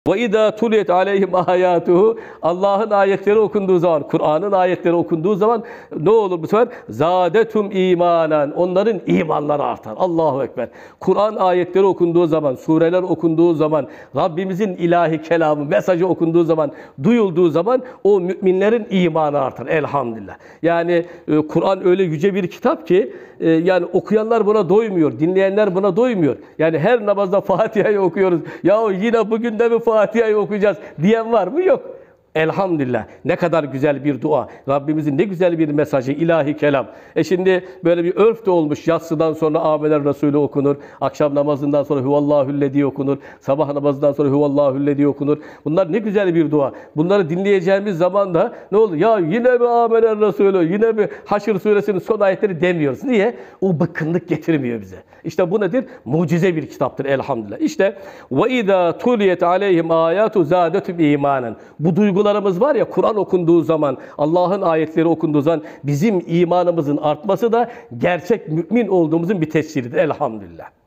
وَاِذَا تُلِيَتْ عَلَيْهِمْ آيَاتُهُ Allah'ın ayetleri okunduğu zaman, Kur'an'ın ayetleri okunduğu zaman ne olur bu sefer? زَادَتُمْ imanen. Onların imanları artar. Allahu Ekber. Kur'an ayetleri okunduğu zaman, sureler okunduğu zaman, Rabbimizin ilahi kelamı, mesajı okunduğu zaman, duyulduğu zaman o müminlerin imanı artar. Elhamdülillah. Yani Kur'an öyle yüce bir kitap ki yani okuyanlar buna doymuyor, dinleyenler buna doymuyor. Yani her namazda Fatiha'yı okuyoruz. Ya yine bugün de mi Fatiha'yı okuyacağız diyen var mı? Yok. Elhamdülillah. Ne kadar güzel bir dua. Rabbimizin ne güzel bir mesajı, ilahi kelam. Şimdi böyle bir örf de olmuş. Yatsıdan sonra Amener Resulü okunur. Akşam namazından sonra Huvallahüllezî okunur. Sabah namazından sonra Huvallahüllezî okunur. Bunlar ne güzel bir dua. Bunları dinleyeceğimiz zaman da ne olur? Ya yine mi Amener Resulü? Yine mi Haşr suresinin son ayetleri demiyoruz. Niye? O bıkkınlık getirmiyor bize. İşte bu nedir? Mucize bir kitaptır elhamdülillah. İşte وَاِذَا تُلِيَتْ عَلَيْهِمْ آيَاتُ زَادَتُمْ imanen. Bu duygularımız var ya, Kur'an okunduğu zaman, Allah'ın ayetleri okunduğu zaman bizim imanımızın artması da gerçek mümin olduğumuzun bir tesiridir elhamdülillah.